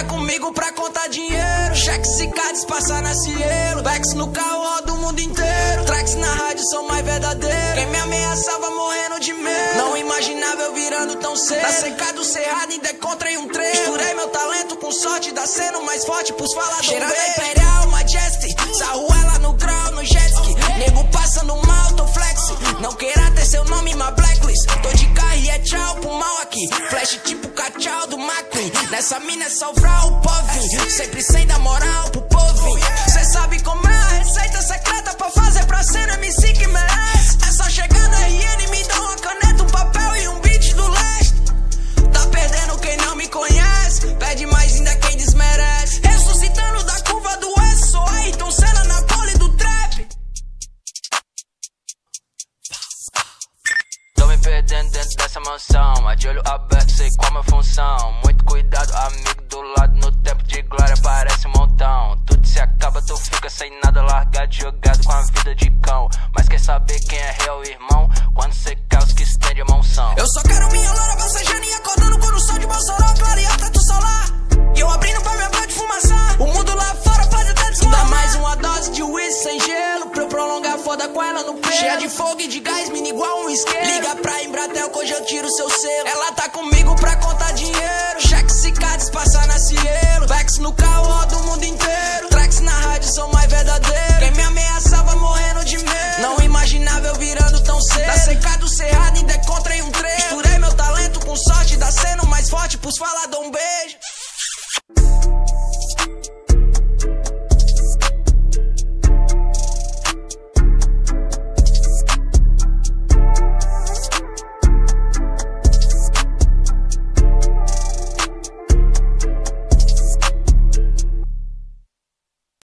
tá comigo pra contar dinheiro. Cheque se cards, passar na Cielo. Vex no carro, roda o mundo inteiro. Tracks na rádio são mais verdadeiros. Quem me ameaçava morrendo de medo. Não imaginava eu virando tão cedo. Na seca do cerrado ainda encontrei um trecho. Misturei meu talento com sorte, da cena mais forte pros faladores. Cheirando a Imperial, Majesty. Sarruela no grau, no jet ski. Nego passando mal, tô flexi. Não queira ter seu nome, my blacklist. Tô de carro e é tchau pro mal aqui. Flash tipo cachau do McQueen. Nessa mina é salvar o povo. Sempre sem dar moral pro povo. Cê sabe como é a receita secreta pra fazer pra cena MC que merece. É só chegar na RN, me dá uma caneta, um papel e um beat do leste. Tá perdendo quem não me conhece. Pede mais ainda quem desmerece. Ressuscitando da curva do S. Sou Ayrton Senna na pole do trap. Tô me perdendo dentro dessa mansão, mas de olho aberto sei qual é a função. Muito cuidado, amigo do lado, no tempo de glória parece um montão. Tudo se acaba, tu fica sem nada, largado, jogado com a vida de cão. Mas quer saber quem é real, irmão? Quando cê cai, os que estende a mão são. Eu só quero minha loura bocejando e acordando com o sol de Mossoró, clarear teto solar. E eu abrindo pra minha boca de fumaça. O mundo lá fora pode até desmoronar. Dá mais uma dose de whisky sem gelo pra eu prolongar foda com ela no peito. Cheia de fogo e de gás, mini igual um isqueiro. Liga pra Embratel que hoje eu tiro seu selo. Ela tá comigo pra contar dinheiro. Cheque se cards, passar na Cielo. Vex no carro,